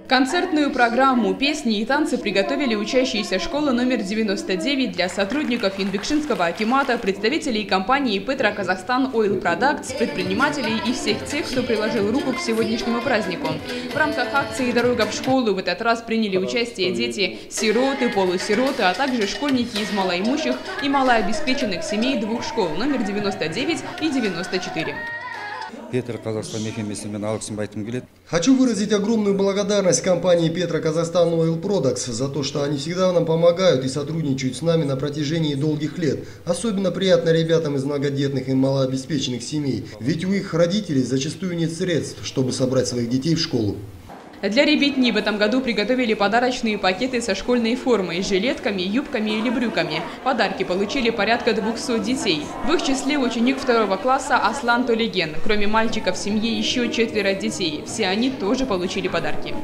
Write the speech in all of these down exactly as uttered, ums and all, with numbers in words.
Концертную программу, песни и танцы приготовили учащиеся школы номер девяносто девять для сотрудников Инбекшинского акимата, представителей компании «Петра Казахстан Ойл Продактс», предпринимателей и всех тех, кто приложил руку к сегодняшнему празднику. В рамках акции «Дорога в школу» в этот раз приняли участие дети, сироты, полусироты, а также школьники из малоимущих и малообеспеченных семей двух школ номер девяносто девять и девяносто четыре. Петра Казахстан Хочу выразить огромную благодарность компании Петра Казахстан Ойл Продактс за то, что они всегда нам помогают и сотрудничают с нами на протяжении долгих лет. Особенно приятно ребятам из многодетных и малообеспеченных семей, ведь у их родителей зачастую нет средств, чтобы собрать своих детей в школу. Для ребятни в этом году приготовили подарочные пакеты со школьной формой, жилетками, юбками или брюками. Подарки получили порядка двухсот детей. В их числе ученик второго класса Аслан Толеген. Кроме мальчиков в семье еще четверо детей. Все они тоже получили подарки.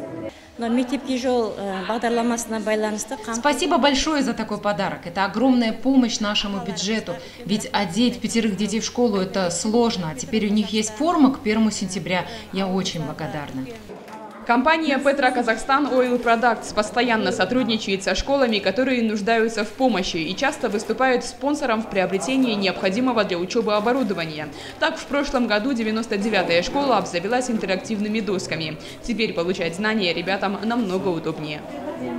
Спасибо большое за такой подарок. Это огромная помощь нашему бюджету. Ведь одеть пятерых детей в школу – это сложно. А теперь у них есть форма к первому сентября. Я очень благодарна. Компания «Петра Казахстан Ойл Продактс» постоянно сотрудничает со школами, которые нуждаются в помощи и часто выступают спонсором в приобретении необходимого для учебы оборудования. Так, в прошлом году девяносто девятая школа обзавелась интерактивными досками. Теперь получать знания ребятам намного удобнее.